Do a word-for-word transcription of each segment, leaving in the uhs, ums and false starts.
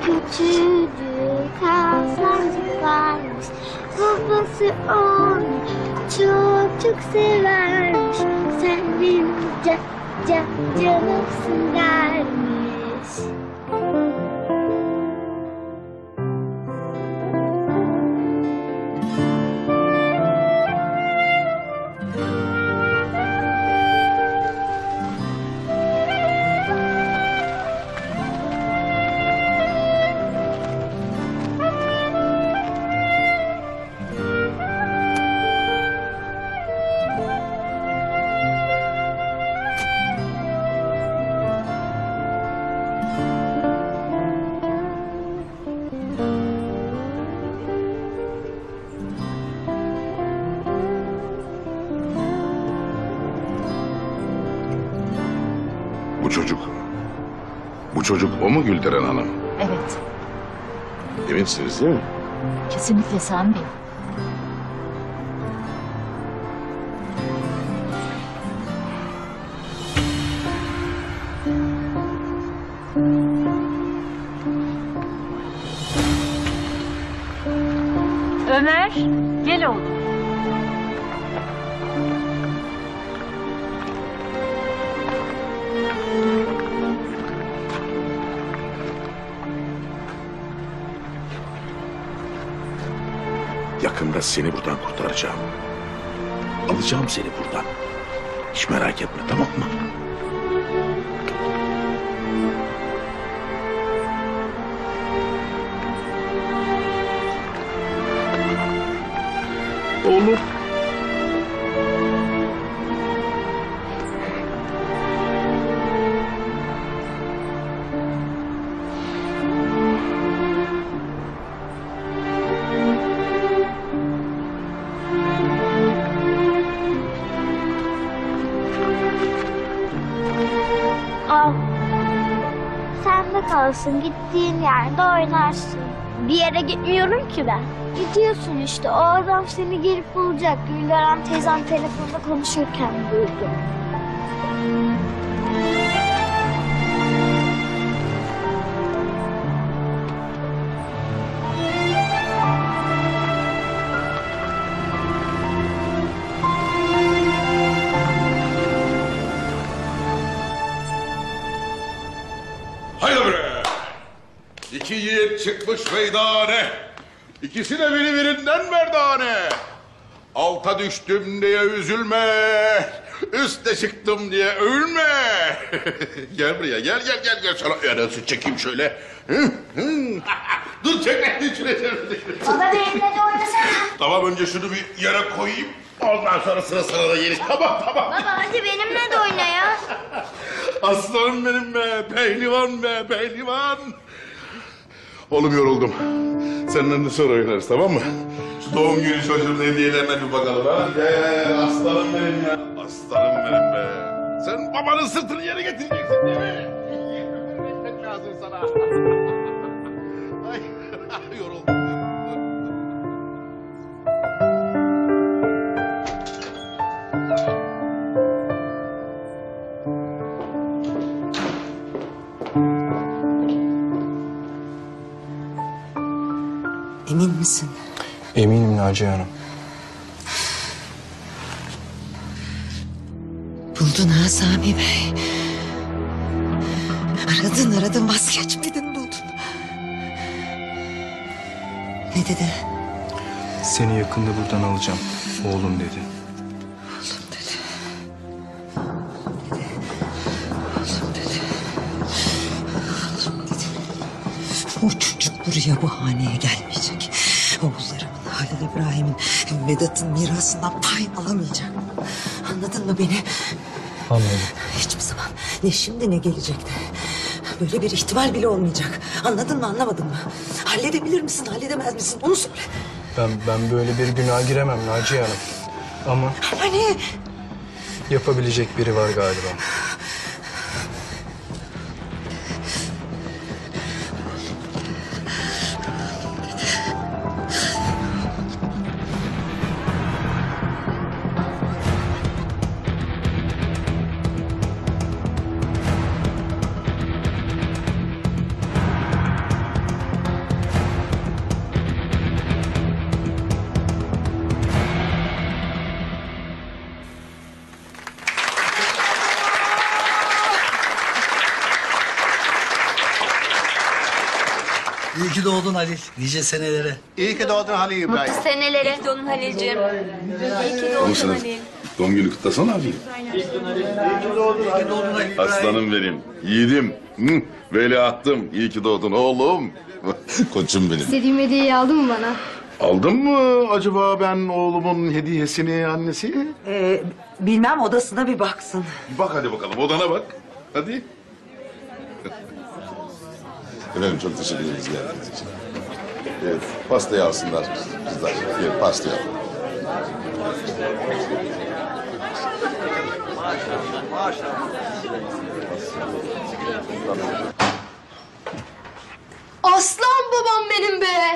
Küçücük hastancık varmış. Babası onu çok çok severmiş. Sen benim ca, ca, canımsın dermiş. Bu çocuk, bu çocuk o mu Gülderen Hanım? Evet, Eminsiniz değil mi? kesinlikle Sami Bey. Ömer, gel oğlum. Yakında seni buradan kurtaracağım. Alacağım seni buradan. Hiç merak etme, tamam mı? Oğlum. Al. Sen de kalsın. Gittiğin yerde oynarsın. Bir yere gitmiyorum ki ben. Gidiyorsun işte. O adam seni gelip bulacak. Gülderen teyzem telefonda konuşurken duydum. Haydi bre! İki yiğit çıkmış meydane. İkisine biri birinden merdane. Alta düştüm diye üzülme. Üste çıktım diye övülme. Gel buraya, gel gel gel gel. Sana yarası çekeyim şöyle. Hı, hı. Dur çekme, şuraya çekme. Baba benimle de oynasana. Tamam, önce şunu bir yere koyayım. Ondan sonra sıra sana da gelir. Tamam tamam. Baba hadi benimle de oyna ya. Aslanım benim be, pehlivan be, pehlivan. Oğlum yoruldum. Seninle de sonra oynarız, tamam mı? Şu doğum günü çocuğun hediyelerine bir bakalım ha. Gel aslanım benim ya. Aslanım benim be. Sen babanın sırtını yere getireceksin değil mi? Ekmek lazım sana. Ay, yoruldum. Emin misin? Eminim Naciye Hanım. Buldun ha Sami Bey. Aradın aradın vazgeçmedin, buldun. Ne dedi? Seni yakında buradan alacağım. Oğlum dedi. Oğlum dedi. Oğlum dedi. Oğlum dedi. O çocuk buraya, bu haneye gelmeyecek. Oğullarımın, Halil İbrahim'in, Vedat'ın mirasından pay alamayacak. Anladın mı beni? Anladım. Hiçbir zaman ne şimdi ne gelecekte. Böyle bir ihtimal bile olmayacak. Anladın mı, anlamadın mı? Halledebilir misin, halledemez misin? Onu söyle. Ben ben böyle bir günaha giremem Naciye Hanım. Ama Ama ne? yapabilecek biri var galiba. İyi ki doğdun Halil. Nice senelere. İyi ki doğdun Halil İbrahim. Senelere. Doğdun Halil'ciğim. Oğlum sen doğum günü kutlasana abi. İyi ki doğdun Halil İbrahim. Aslanım benim, yiğidim, hı, veliahtım. İyi ki doğdun oğlum. Koçum benim. İstediğim hediyeyi aldın mı bana? Aldın mı acaba ben oğlumun hediyesini annesi? Ee, bilmem, odasına bir baksın. Bak hadi bakalım, odana bak. Hadi. Efendim çok teşekkür ederiz geldiğiniz için. Evet, pastayı alsınlar kızlar. Evet, pastayı al. Aslan babam benim be!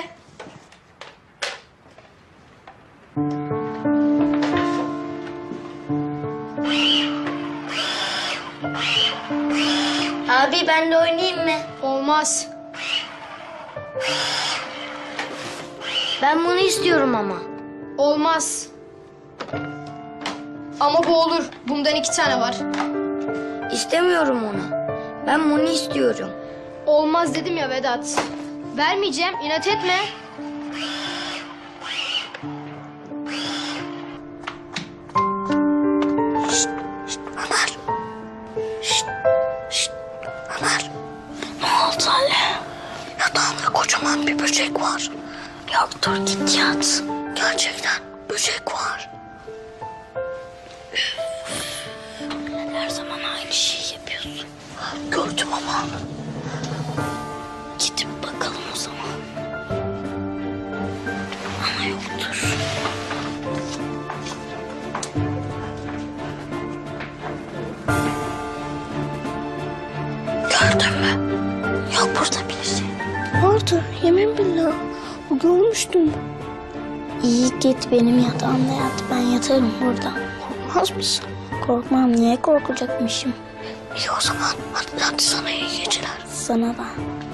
Abi ben de oynayayım mı? Olmaz. Ben bunu istiyorum ama. Olmaz. Ama bu olur. Bundan iki tane var. İstemiyorum onu. Ben bunu istiyorum. Olmaz dedim ya Vedat. Vermeyeceğim. İnat etme. Ne oldu Ali? Yatağımda kocaman bir böcek var. Ya dur git yat. Gerçekten böcek var. Üf. Her zaman aynı şeyi yapıyorsun. Gördüm ama. Gidip bakalım o zaman. Ama yoktur. Gördün mü? Yok burada bir şey. Vardı, yemin billah. O görmüştüm. İyi git benim yatağımda yat. Ben yatarım burada. Korkmaz mısın? Korkmam. Niye korkacakmışım? İyi o zaman. Hadi, hadi sana iyi geceler. Sana da.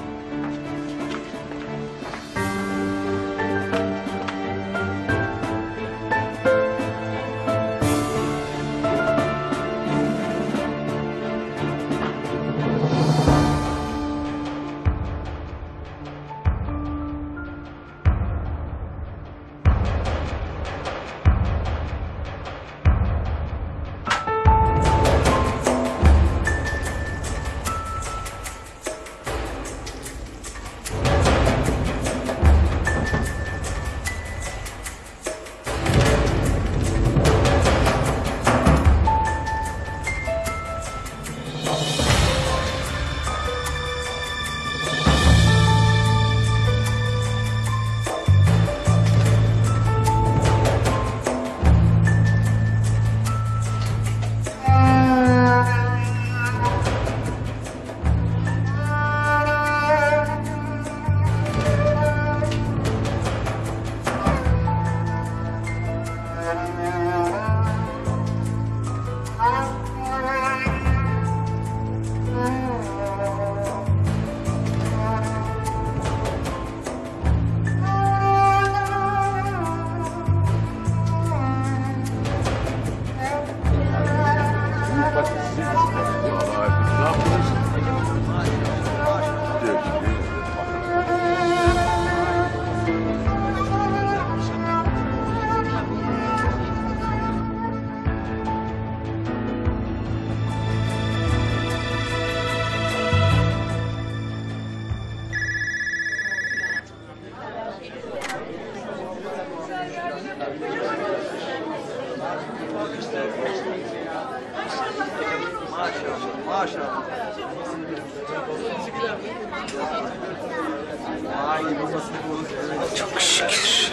Çok şükür.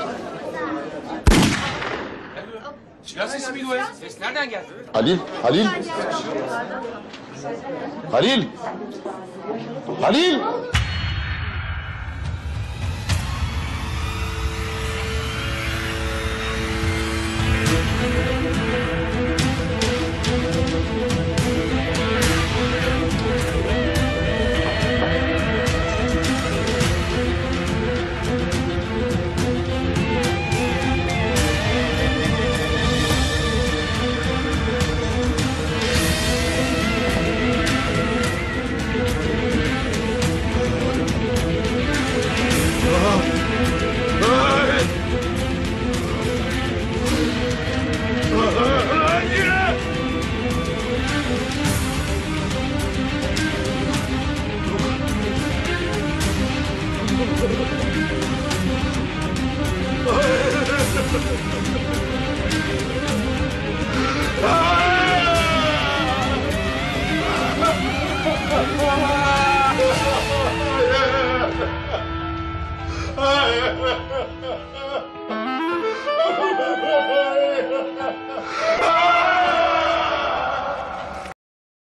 Silah sesi miydi o ya? Ses nereden geldi? Halil, Halil. Halil. Halil. Hayır. Hayır.